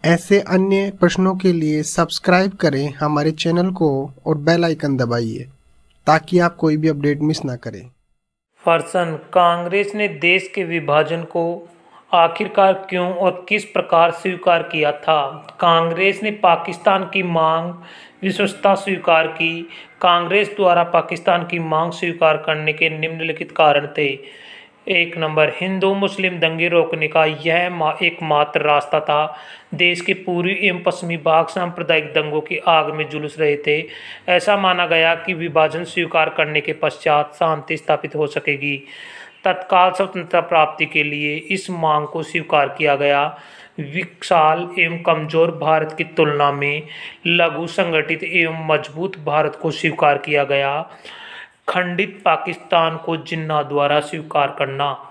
ऐसे अन्य प्रश्नों के लिए सब्सक्राइब करें हमारे चैनल को और बेल आइकन दबाइए ताकि आप कोई भी अपडेट मिस ना करें। प्रश्न, कांग्रेस ने देश के विभाजन को आखिरकार क्यों और किस प्रकार स्वीकार किया था? कांग्रेस ने पाकिस्तान की मांग विश्वसनीयता स्वीकार की। कांग्रेस द्वारा पाकिस्तान की मांग स्वीकार करने के निम्नलिखित कारण थे। 1 नंबर, हिंदू मुस्लिम दंगे रोकने का यह एकमात्र रास्ता था। देश के पूर्वी एवं पश्चिमी भाग सांप्रदायिक दंगों की आग में झुलस रहे थे। ऐसा माना गया कि विभाजन स्वीकार करने के पश्चात शांति स्थापित हो सकेगी। तत्काल स्वतंत्रता प्राप्ति के लिए इस मांग को स्वीकार किया गया। विशाल एवं कमजोर भारत की तुलना में लघु संगठित एवं मजबूत भारत को स्वीकार किया गया। खंडित पाकिस्तान को जिन्ना द्वारा स्वीकार करना।